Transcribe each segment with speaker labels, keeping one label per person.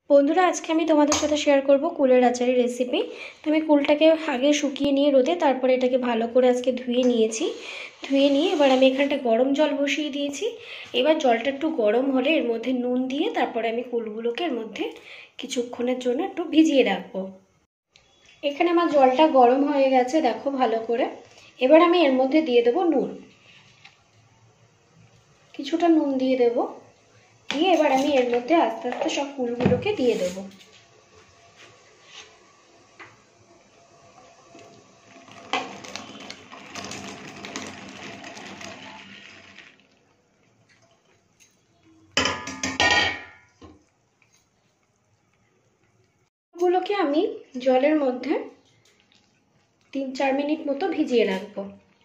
Speaker 1: বন্ধুরা আজকে আমি তোমাদের সাথে শেয়ার করব কুলের আচারের রেসিপি। তো আমি কুলটাকে আগে শুকিয়ে নিয়ে রোদে, তারপরে এটাকে ভালো করে আজকে ধুয়ে নিয়েছি। ধুয়ে নিয়ে এবার আমি এখানটা গরম জল বসিয়ে দিয়েছি। এবার জলটা একটু গরম হলে এর মধ্যে নুন দিয়ে তারপরে আমি কুলগুলোকে এর মধ্যে কিছুক্ষণের জন্য একটু ভিজিয়ে রাখবো। এখানে আমার জলটা গরম হয়ে গেছে, দেখো ভালো করে। এবার আমি এর মধ্যে দিয়ে দেবো নুন, কিছুটা নুন দিয়ে দেবো। দিয়ে এবার আমি এর মধ্যে আস্তে আস্তে সব কুলগুলোকে দিয়ে দেবো। গুলোকে আমি জলের মধ্যে 3-4 মিনিট মতো ভিজিয়ে রাখবো।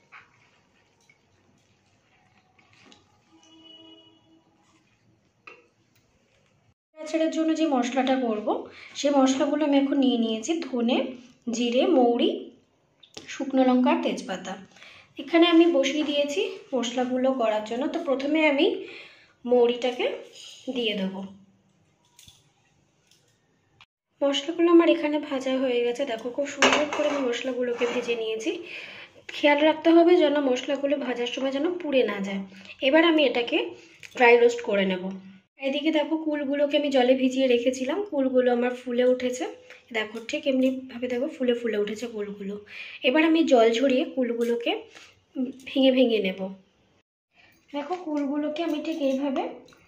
Speaker 1: আচারের জন্য যে মশলাটা করব সেই মশলাগুলো আমি এখন নিয়ে নিয়েছি। ধনে, জিরে, মৌরি, শুকনো লঙ্কা আর তেজপাতা। এখানে আমি বসিয়ে দিয়েছি মশলাগুলো করার জন্য। তো প্রথমে আমি মৌরিটাকে দিয়ে দেবো। মশলাগুলো আমার এখানে ভাজা হয়ে গেছে, দেখো খুব সুন্দর করে আমি মশলাগুলোকে ভেজে নিয়েছি। খেয়াল রাখতে হবে যেন মশলাগুলো ভাজার সময় যেন পুড়ে না যায়। এবার আমি এটাকে ড্রাই রোস্ট করে নেব। এদিকে দেখো কুলগুলোকে আমি জলে ভিজিয়ে রেখেছিলাম, কুলগুলো আমার ফুলে উঠেছে। দেখো ঠিক এমনিভাবে দেখো ফুলে ফুলে উঠেছে কুলগুলো। এবার আমি জল ঝরিয়ে কুলগুলোকে ভেঙে ভেঙে নেব। দেখো কুলগুলোকে আমি ঠিক এইভাবে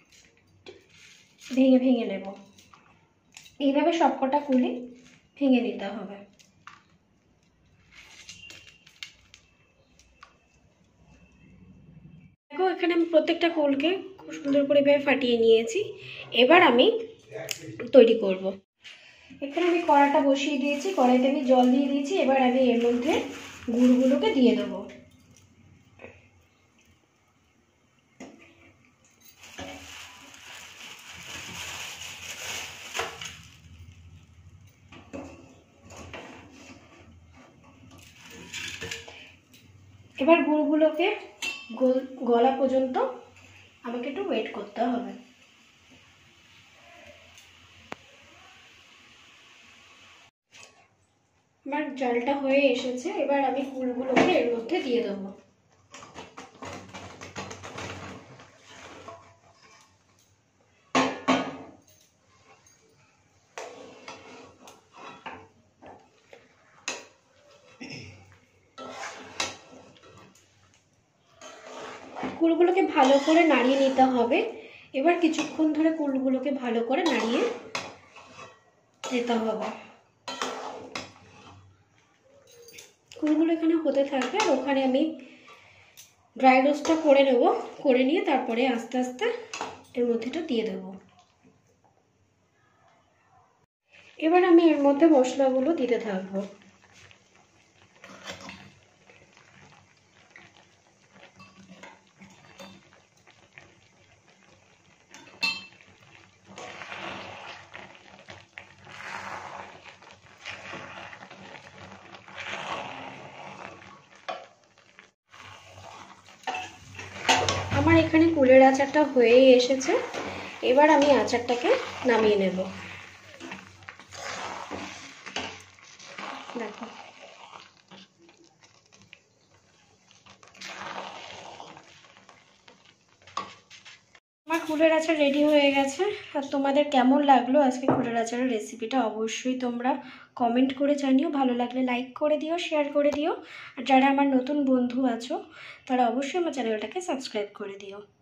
Speaker 1: ভেঙে ভেঙে নেব। এইভাবে সবকটা কুলি ভেঙে নিতে হবে। দেখো এখানে আমি প্রত্যেকটা কুলকে খুব সুন্দর করে এভাবে ফাটিয়ে নিয়েছি। এবার আমি তৈরি করব। এখানে আমি কড়াটা বসিয়ে দিয়েছি, কড়াইতে আমি জল দিয়ে দিয়েছি। এবার আমি এর মধ্যে গুড়গুলোকে দিয়ে দেবো। এবার গুড়গুলোকে গলা পর্যন্ত আমাকে একটু ওয়েট করতে হবে। আমার জালটা হয়ে এসেছে। এবার আমি গুড়গুলোকে এর মধ্যে দিয়ে দেবো। কুলগুলোকে ভালো করে নাড়িয়ে নিতে হবে। এবার কিছুক্ষণ ধরে কুলগুলোকে ভালো করে নাড়িয়ে যেতে হবে। কুলগুলো এখানে হতে থাকবে আর ওখানে আমি ড্রাই রোস্টটা করে নেব। করে নিয়ে তারপরে আস্তে আস্তে এর মধ্যে এটা দিয়ে দেব। এবার আমি এর মধ্যে মশলাগুলো দিতে থাকবো। আমার এখানে কুলের আচারটা হয়ে এসেছে। এবার আমি আচারটাকে নামিয়ে নেব। দেখো আমার কুলের আচার রেডি হয়ে গেছে। আর তোমাদের কেমন লাগলো আজকে কুলের আচারের রেসিপিটা অবশ্যই তোমরা কমেন্ট করে জানিও। ভালো লাগলে লাইক করে দিও, শেয়ার করে দিও। আর যারা আমার নতুন বন্ধু আছো তারা অবশ্যই আমার চ্যানেলটাকে সাবস্ক্রাইব করে দিও।